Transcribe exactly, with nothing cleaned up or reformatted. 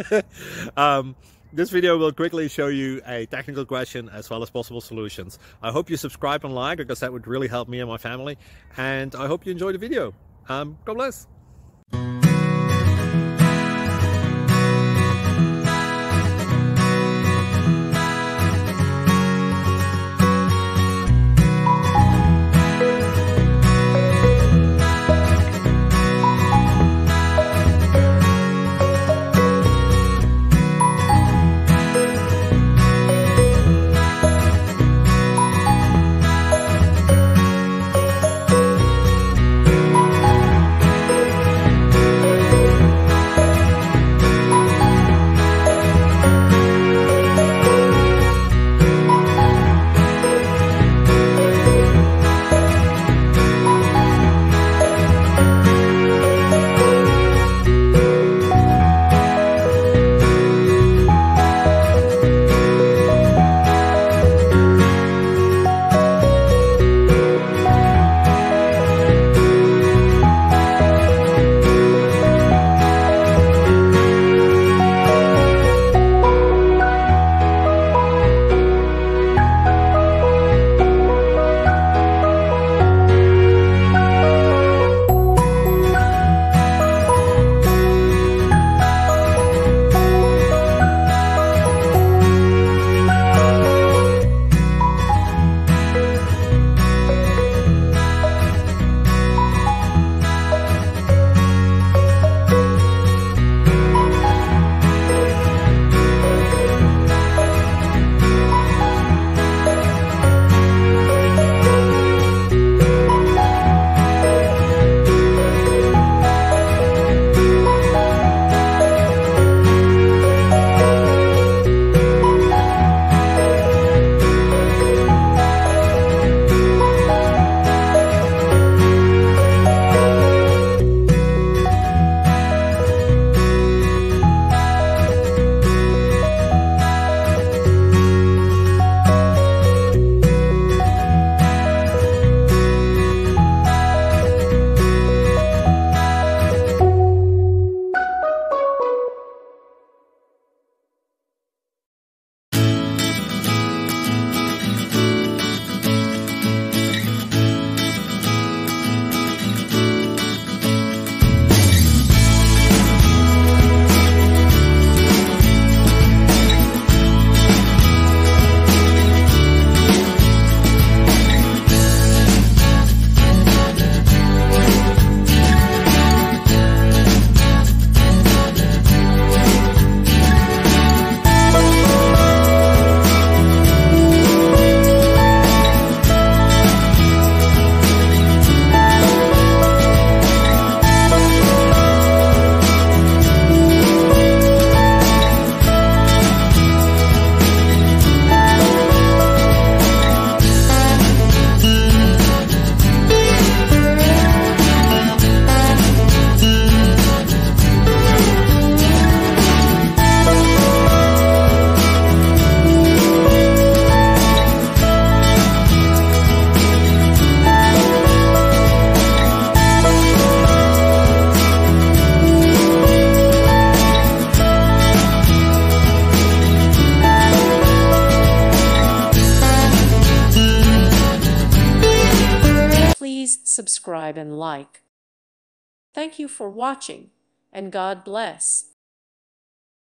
um, this video will quickly show you a technical question as well as possible solutions. I hope you subscribe and like, because that would really help me and my family. And I hope you enjoy the video. Um, God bless. Subscribe and like. Thank you for watching, and God bless.